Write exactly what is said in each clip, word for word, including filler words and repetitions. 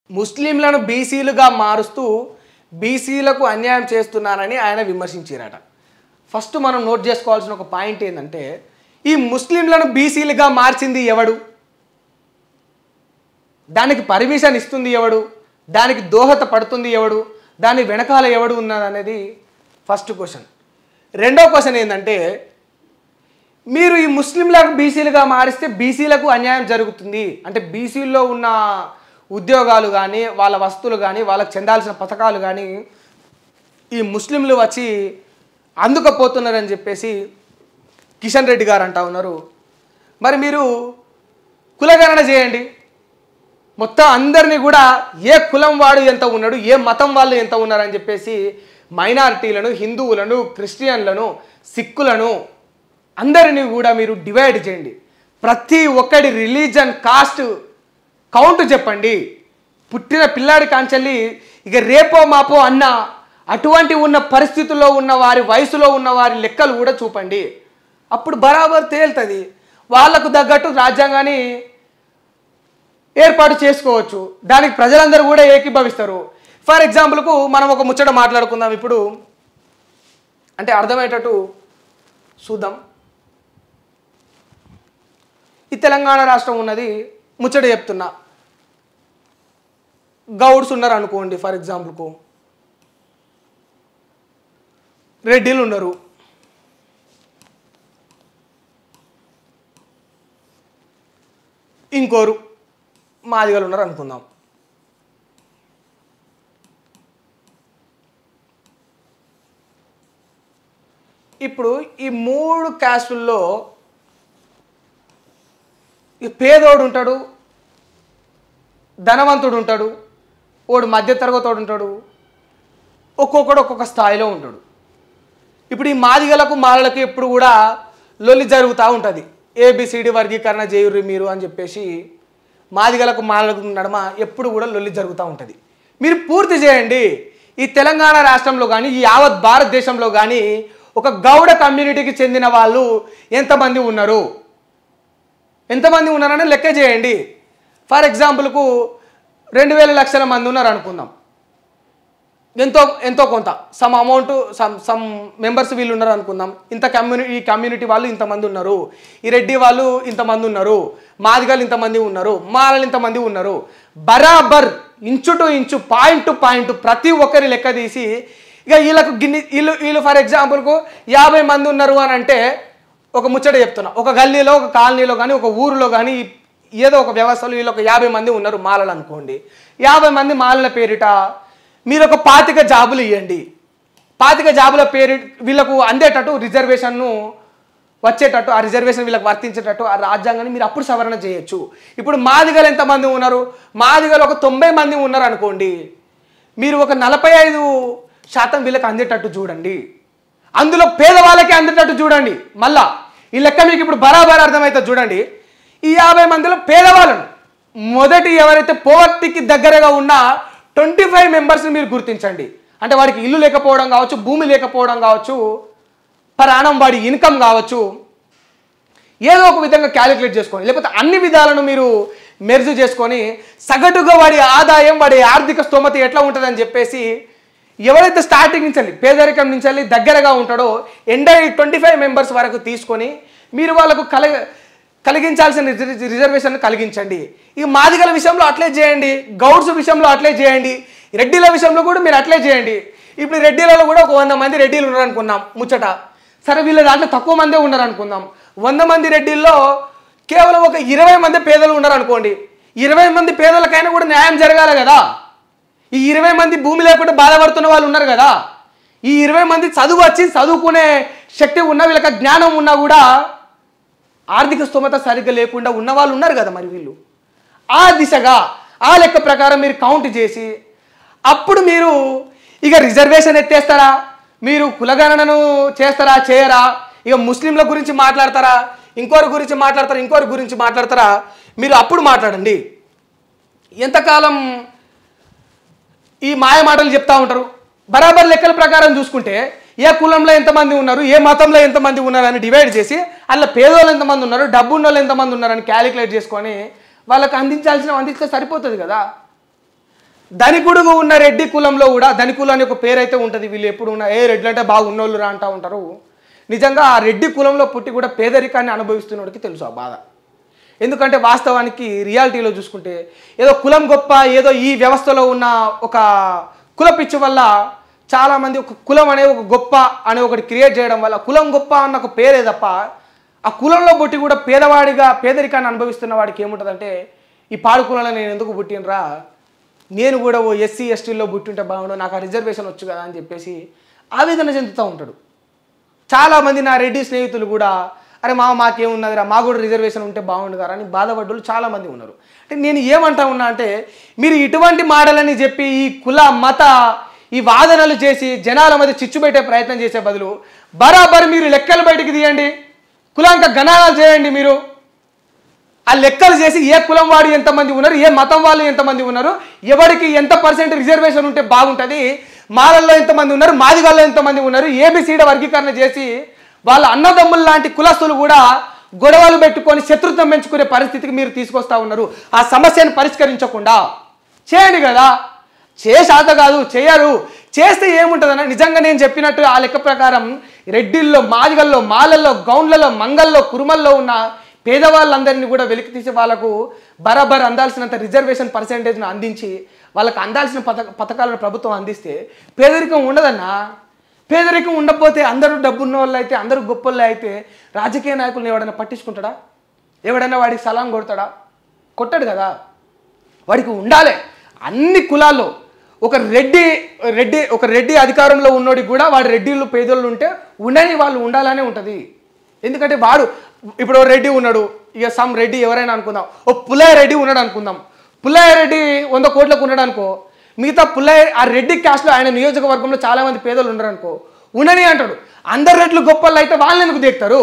ముస్లింలను బీసీలుగా మారుస్తూ బీసీలకు అన్యాయం చేస్తున్నారని ఆయన విమర్శించారట. ఫస్ట్ మనం నోట్ చేసుకోవాల్సిన ఒక పాయింట్ ఏంటంటే, ఈ ముస్లింలను బీసీలుగా మార్చింది ఎవడు, దానికి పర్మిషన్ ఇస్తుంది ఎవడు, దానికి దోహద పడుతుంది ఎవడు, దాని వెనకాల ఎవడు ఉన్నదనేది ఫస్ట్ క్వశ్చన్. రెండో క్వశ్చన్ ఏంటంటే, మీరు ఈ ముస్లింలకు బీసీలుగా మారిస్తే బీసీలకు అన్యాయం జరుగుతుంది అంటే బీసీల్లో ఉన్న ఉద్యోగాలు కానీ వాళ్ళ వస్తువులు కానీ వాళ్ళకి చెందాల్సిన పథకాలు కానీ ఈ ముస్లింలు వచ్చి అందుకపోతున్నారని చెప్పేసి కిషన్ రెడ్డి గారు అంటా ఉన్నారు. మరి మీరు కులగణన చేయండి, మొత్తం అందరినీ కూడా ఏ కులం వాడు ఎంత ఉన్నాడు, ఏ మతం వాళ్ళు ఎంత ఉన్నారని చెప్పేసి మైనారిటీలను, హిందువులను, క్రిస్టియన్లను, సిక్కులను అందరినీ కూడా మీరు డివైడ్ చేయండి. ప్రతి ఒక్కడి రిలీజన్, కాస్ట్ కౌంట్ చెప్పండి. పుట్టిన పిల్లాడి కాంచెల్లి ఇక రేపో మాపో అన్న అటువంటి ఉన్న పరిస్థితుల్లో ఉన్న వారి వయసులో ఉన్న వారి లెక్కలు కూడా చూపండి. అప్పుడు బరాబర్ తేలుతుంది. వాళ్లకు తగ్గట్టు రాజ్యాంగాన్ని ఏర్పాటు చేసుకోవచ్చు, దానికి ప్రజలందరూ కూడా ఏకీభవిస్తారు. ఫర్ ఎగ్జాంపుల్కు మనం ఒక ముచ్చట మాట్లాడుకుందాం ఇప్పుడు, అంటే అర్థమయ్యేటట్టు చూద్దాం. ఈ తెలంగాణ రాష్ట్రం ఉన్నది, ముచ్చట చెప్తున్నా. గౌడ్స్ ఉన్నారు అనుకోండి, ఫర్ ఎగ్జాంపుల్కు రెడ్డిలు ఉన్నారు, ఇంకోరు మాదిగలు ఉన్నారు అనుకుందాం. ఇప్పుడు ఈ మూడు క్యాస్టుల్లో ఈ పేదోడు ఉంటాడు, ధనవంతుడు ఉంటాడు, వాడు మధ్యతరగతోడు ఉంటాడు, ఒక్కొక్కడు ఒక్కొక్క స్థాయిలో ఉంటాడు. ఇప్పుడు ఈ మాదిగలకు మాలలకు ఎప్పుడు కూడా లొల్లి జరుగుతూ ఉంటుంది. ఏబిసిడి వర్గీకరణ చేయుర్రి మీరు అని చెప్పేసి మాదిగలకు మాలలకు నడమ ఎప్పుడు కూడా లొల్లి జరుగుతూ ఉంటుంది. మీరు పూర్తి చేయండి. ఈ తెలంగాణ రాష్ట్రంలో కానీ ఈ యావత్ భారతదేశంలో కానీ ఒక గౌడ కమ్యూనిటీకి చెందిన వాళ్ళు ఎంతమంది ఉన్నారు, ఎంతమంది ఉన్నారని లెక్క చేయండి. ఫర్ ఎగ్జాంపుల్కు రెండు వేల లక్షల మంది ఉన్నారు అనుకుందాం. ఎంతో ఎంతో కొంత some amount some some members వీళ్ళు ఉన్నారు అనుకుందాం. ఇంత కమ్యూనిటీ ఈ కమ్యూనిటీ వాళ్ళు ఇంతమంది ఉన్నారు, ఈ రెడ్డి వాళ్ళు ఇంతమంది ఉన్నారు, మాదిగలు ఇంతమంది ఉన్నారు, మాలలు ఇంతమంది ఉన్నారు. బరాబర్ inch to inch, point to point ప్రతి ఒక్కరి లెక్క తీసి ఇక వీళ్ళకు గిన్ని వీళ్ళు వీళ్ళు ఫర్ ఎగ్జాంపుల్కు యాభై మంది ఉన్నారు అని అంటే ఒక ముచ్చట చెప్తున్నా, ఒక గల్లీలో ఒక కాలనీలో కానీ ఒక ఊరిలో కానీ ఏదో ఒక వ్యవస్థలో వీళ్ళు ఒక యాభై మంది ఉన్నారు మాలలు అనుకోండి. యాభై మంది మాలల పేరిట మీరు ఒక పాతిక జాబులు ఇవ్వండి. పాతిక జాబుల పేరు వీళ్ళకు అందేటట్టు రిజర్వేషన్ను వచ్చేటట్టు, ఆ రిజర్వేషన్ వీళ్ళకి వర్తించేటట్టు ఆ రాజ్యాంగాన్ని మీరు అప్పుడు సవరణ చేయొచ్చు. ఇప్పుడు మాదిగలు ఎంతమంది ఉన్నారు, మాదిగలు ఒక తొంభై మంది ఉన్నారు అనుకోండి, మీరు ఒక నలభై ఐదు శాతం వీళ్ళకి అందేటట్టు చూడండి. అందులో పేదవాళ్ళకే అందేటట్టు చూడండి. మళ్ళా ఈ లెక్క మీకు ఇప్పుడు బరాబర్ అర్థమవుతుంది చూడండి. ఈ యాభై మందిలో పేదవాళ్ళను మొదటి ఎవరైతే పోవర్టీకి దగ్గరగా ఉన్న ట్వంటీ ఫైవ్ మెంబర్స్ని మీరు గుర్తించండి. అంటే వాడికి ఇల్లు లేకపోవడం కావచ్చు, భూమి లేకపోవడం కావచ్చు, ప్రాణం వాడి ఇన్కమ్ కావచ్చు, ఏదో ఒక విధంగా క్యాలిక్యులేట్ చేసుకోండి. లేకపోతే అన్ని విధాలను మీరు మెర్జ్ చేసుకొని సగటుగా వాడి ఆదాయం, వాడి ఆర్థిక స్తోమత ఎట్లా ఉంటుందని చెప్పేసి ఎవరైతే స్టార్టింగ్ నుంచి పేదరికం నుంచి దగ్గరగా ఉంటాడో ఎండై ట్వంటీ ఫైవ్ మెంబర్స్ వరకు తీసుకొని మీరు వాళ్ళకు కల కలిగించాల్సిన రిజర్వేషన్ కలిగించండి. ఈ మాదిగల విషయంలో అట్లే చేయండి, గౌడ్స్ విషయంలో అట్లే చేయండి, రెడ్డిల విషయంలో కూడా మీరు అట్లే చేయండి. ఇప్పుడు రెడ్డిలలో కూడా ఒక వంద మంది రెడ్డిలు ఉన్నారనుకున్నాం ముచ్చట. సరే వీళ్ళ దాంట్లో తక్కువ మందే ఉన్నారనుకుందాం. వంద మంది రెడ్డిల్లో కేవలం ఒక ఇరవై మంది పేదలు ఉన్నారనుకోండి. ఇరవై మంది పేదలకైనా కూడా న్యాయం జరగాలి కదా. ఈ ఇరవై మంది భూమి లేకుండా బాధపడుతున్న వాళ్ళు ఉన్నారు కదా. ఈ ఇరవై మంది చదువు వచ్చి చదువుకునే శక్తి ఉన్న వీళ్ళకి జ్ఞానం ఉన్నా కూడా ఆర్థిక స్తోమత సరిగ్గా లేకుండా ఉన్న వాళ్ళు ఉన్నారు కదా. మరి వీళ్ళు ఆ దిశగా ఆ లెక్క ప్రకారం మీరు కౌంట్ చేసి అప్పుడు మీరు ఇక రిజర్వేషన్ ఎత్తేస్తారా, మీరు కులగణనను చేస్తారా చేయరా, ఇక ముస్లింల గురించి మాట్లాడతారా, ఇంకోరి గురించి మాట్లాడతారా, ఇంకోరి గురించి మాట్లాడతారా, మీరు అప్పుడు మాట్లాడండి. ఎంతకాలం ఈ మాయ మాటలు చెప్తా ఉంటారు. బరాబర్ లెక్కల ప్రకారం చూసుకుంటే ఏ కులంలో ఎంతమంది ఉన్నారు, ఏ మతంలో ఎంతమంది ఉన్నారని డివైడ్ చేసి అలా పేదోళ్ళు ఎంతమంది ఉన్నారు, డబ్బు ఉన్న వాళ్ళు ఎంతమంది ఉన్నారని క్యాలిక్యులేట్ చేసుకొని వాళ్ళకి అందించాల్సిన అందిస్తే సరిపోతుంది కదా. ధనికుడు ఉన్న రెడ్డి కులంలో కూడా ధనికులు అనే ఒక పేరు అయితే ఉంటుంది. వీళ్ళు ఎప్పుడు ఉన్న ఏ రెడ్లు అంటే బాగా ఉన్నోళ్ళు రా అంటూ ఉంటారు. నిజంగా ఆ రెడ్డి కులంలో పుట్టి కూడా పేదరికాన్ని అనుభవిస్తున్నోడికి తెలుసు ఆ బాధ. ఎందుకంటే వాస్తవానికి రియాలిటీలో చూసుకుంటే ఏదో కులం గొప్ప, ఏదో ఈ వ్యవస్థలో ఉన్న ఒక కుల పిచ్చి వల్ల చాలామంది ఒక కులం అనే ఒక గొప్ప అనే ఒకటి క్రియేట్ చేయడం వల్ల కులం గొప్ప అన్న ఒక పేరే తప్ప ఆ కులంలో పుట్టి కూడా పేదవాడిగా పేదరికాన్ని అనుభవిస్తున్న వాడికి ఏముంటుందంటే ఈ పాడు కులంలో నేను ఎందుకు పుట్టినరా, నేను కూడా ఓ ఎస్సీ ఎస్టీల్లో పుట్టింటే బాగుండు, నాకు ఆ రిజర్వేషన్ వచ్చు కదా అని చెప్పేసి ఆవేదన చెందుతూ ఉంటాడు. చాలామంది నా రెడ్డి స్నేహితులు కూడా అరే మా మాకేమున్నదిరా, మా కూడా రిజర్వేషన్ ఉంటే బాగుండు కదా అని బాధపడ్డలు చాలామంది ఉన్నారు. అంటే నేను ఏమంటా ఉన్నా అంటే మీరు ఇటువంటి మాటలని చెప్పి ఈ కుల మత ఈ వాదనలు చేసి జనాల మధ్య చిచ్చు పెట్టే ప్రయత్నం చేసే బదులు బరాబర్ మీరు లెక్కలు బయటికి తీయండి, కులాంక గణాలు చేయండి. మీరు ఆ లెక్కలు చేసి ఏ కులం వాడు ఎంతమంది ఉన్నారు, ఏ మతం వాళ్ళు ఎంతమంది ఉన్నారు, ఎవరికి ఎంత పర్సెంట్ రిజర్వేషన్ ఉంటే బాగుంటుంది, మాలల్లో ఎంతమంది ఉన్నారు, మాదిగల్లో ఎంతమంది ఉన్నారు, ఏబిసిడి వర్గీకరణ చేసి వాళ్ళ అన్నదమ్ములు లాంటి కులస్తులు కూడా గొడవలు పెట్టుకొని శత్రుత్వం పెంచుకునే పరిస్థితికి మీరు తీసుకొస్తా ఉన్నారు. ఆ సమస్యను పరిష్కరించకుండా చేయండి కదా. చేశాత కాదు, చేయరు. చేస్తే ఏముంటుందన్న నిజంగా నేను చెప్పినట్టు ఆ లెక్క ప్రకారం రెడ్డిల్లో, మాదిగల్లో, మాలల్లో, గౌండ్లలో, మంగల్లో, కురుమల్లో ఉన్న పేదవాళ్ళందరినీ కూడా వెలికి తీసి వాళ్ళకు బరాబర్ అందాల్సినంత రిజర్వేషన్ పర్సెంటేజ్ను అందించి వాళ్ళకు అందాల్సిన పథక పథకాలను ప్రభుత్వం అందిస్తే పేదరికం ఉండదన్నా. పేదరికం ఉండకపోతే అందరూ డబ్బున్న వాళ్ళు అయితే, అందరూ గొప్ప వాళ్ళు అయితే రాజకీయ నాయకులను ఎవడైనా పట్టించుకుంటాడా? ఎవడైనా వాడికి సలాం కొడతాడా? కొట్టాడు కదా. వాడికి ఉండాలి అన్ని కులాల్లో ఒక రెడ్డి రెడ్డి ఒక రెడ్డి అధికారంలో ఉన్నోడికి కూడా వాడు రెడ్డిళ్ళు పేదోళ్ళు ఉంటే ఉండని వాళ్ళు ఉండాలనే ఉంటుంది. ఎందుకంటే వాడు ఇప్పుడు రెడ్డి ఉన్నాడు, ఇక సమ్ రెడ్డి ఎవరైనా అనుకుందాం, ఓ పుల్లయ్య రెడ్డి ఉన్నాడు అనుకుందాం. పుల్లయ్య రెడ్డి వంద కోట్లకు ఉన్నాడు అనుకో, మిగతా పుల్లయ్య ఆ రెడ్డి క్యాస్ట్లో ఆయన నియోజకవర్గంలో చాలామంది పేదలు ఉండరు అనుకో, ఉండని అంటాడు. అందరు రెడ్లు గొప్పలు అయితే వాళ్ళని ఎందుకు దేక్తారు?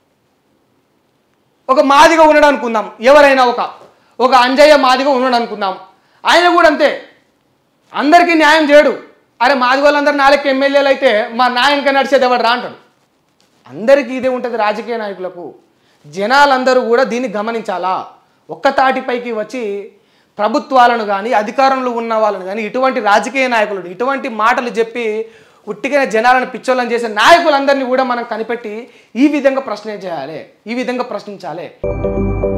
ఒక మాదిగా ఉన్నాడు అనుకుందాం, ఎవరైనా ఒక ఒక అంజయ్య మాదిగా ఉన్నాడు అనుకుందాం, ఆయన కూడా అంతే అందరికీ న్యాయం చేయడు. అరే మాది వాళ్ళందరూ నాలుగు ఎమ్మెల్యేలు అయితే మా నాయనక నడిచేది ఎవడు రా అంటాడు. అందరికీ ఇదే ఉంటుంది రాజకీయ నాయకులకు. జనాలందరూ కూడా దీన్ని గమనించాలా. ఒక్క తాటిపైకి వచ్చి ప్రభుత్వాలను కానీ అధికారంలో ఉన్న వాళ్ళని కానీ ఇటువంటి రాజకీయ నాయకులు ఇటువంటి మాటలు చెప్పి ఉట్టిగా జనాలను పిచ్చోళ్ళని చేసే నాయకులందరినీ కూడా మనం కనిపెట్టి ఈ విధంగా ప్రశ్న చేయాలి, ఈ విధంగా ప్రశ్నించాలి.